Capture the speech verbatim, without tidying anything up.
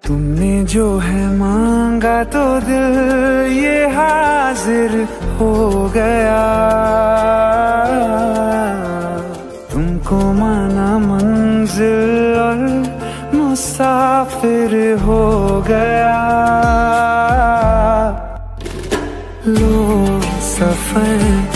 तुमने जो है मांगा तो दिल ये हाजिर हो गया, तुमको माना मंजिल और मुसाफिर हो गया। लो सफर